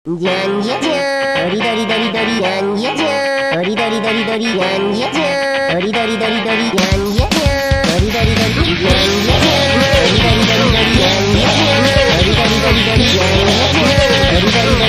じゃんじゃじゃん。ドリドリドリドリじゃんじゃじゃん。ドリドリドリドリじゃんじゃじゃん。ドリドリドリドリじゃんじゃじゃん。ドリドリドリじゃんじゃじゃん。ドリドリドリドリじゃんじゃじゃん。ドリドリドリドリじゃんじゃじゃん。ドリドリドリ